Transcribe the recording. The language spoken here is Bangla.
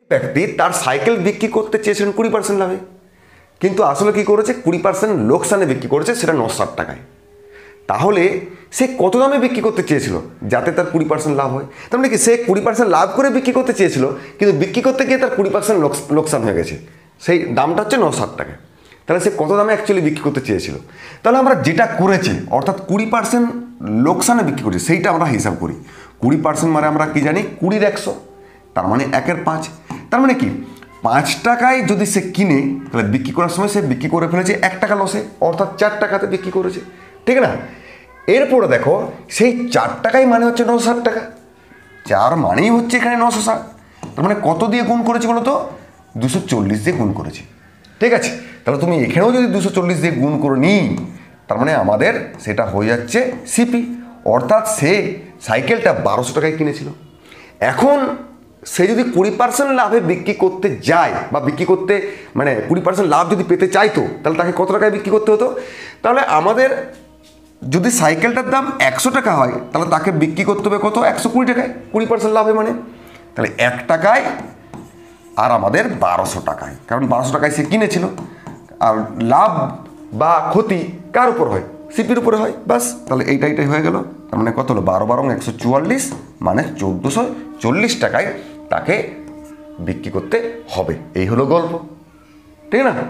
ব্যক্তি তার সাইকেল বিক্রি করতে চেয়েছিলেন 20% লাভে, কিন্তু আসলে কি করেছে 20% লোকসানে বিক্রি করেছে, সেটা 960 টাকায়। তাহলে সে কত দামে বিক্রি করতে চেয়েছিল যাতে তার 20% লাভ হয়? তার মানে কি সে 20% লাভ করে বিক্রি করতে চেয়েছিল, কিন্তু বিক্রি করতে গিয়ে তার 20% লোকসান হয়ে গেছে, সেই দামটা হচ্ছে 960 টাকা। তাহলে সে কত দামে অ্যাকচুয়ালি বিক্রি করতে চেয়েছিল? তাহলে আমরা যেটা করেছি অর্থাৎ 20% লোকসানে বিক্রি করছি সেইটা আমরা হিসাব করি। 20% মানে আমরা কি জানি 20 এর 100, তার মানে 1/5। তার মানে কি 5 টাকায় যদি সে কিনে, তাহলে বিক্রি করার সময় সে বিক্রি করে ফেলেছে 1 টাকা লসে, অর্থাৎ 4 টাকাতে বিক্রি করেছে, ঠিক না? এরপরে দেখো সেই 4 টাকাই মানে হচ্ছে 960 টাকা, 4 মানেই হচ্ছে এখানে 960। তার মানে কত দিয়ে গুণ করেছে বলো তো? 240 দিয়ে গুণ করেছে, ঠিক আছে? তাহলে তুমি এখানেও যদি 240 দিয়ে গুণ করে নিই, তার মানে আমাদের সেটা হয়ে যাচ্ছে সিপি, অর্থাৎ সে সাইকেলটা 1200 টাকায় কিনেছিল। এখন সে যদি 20% লাভে বিক্রি করতে যায় বা বিক্রি করতে মানে 20% লাভ যদি পেতে চাইতো, তাহলে তাকে কত টাকায় বিক্রি করতে হতো? তাহলে আমাদের যদি সাইকেলটার দাম 100 টাকা হয়, তাহলে তাকে বিক্রি করতে হবে কত? 120 টাকায়, 20% লাভে মানে। তাহলে 1 টাকায় আর আমাদের 1200 টাকায়, কারণ 1200 টাকায় সে কিনেছিল। আর লাভ বা ক্ষতি কার উপর হয়? সিপির উপরে হয়, বাস। তাহলে এইটাই হয়ে গেল। তার মানে কত হলো? 12 12 144, মানে 1440 টাকায় তাকে বিক্রি করতে হবে। এই হলো গল্প, ঠিক না?